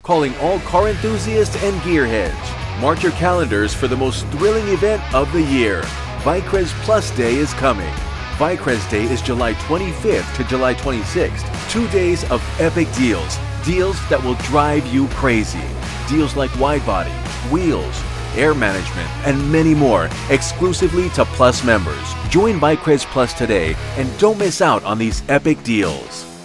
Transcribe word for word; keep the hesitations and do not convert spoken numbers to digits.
calling all car enthusiasts and gearheads. Mark your calendars for the most thrilling event of the year. Vicrez Plus Day is coming. Vicrez Day is July twenty-fifth to July twenty-sixth. Two days of epic deals. Deals that will drive you crazy. Deals like wide body, wheels, air management, and many more exclusively to Plus members. Join Vicrez Plus today and don't miss out on these epic deals.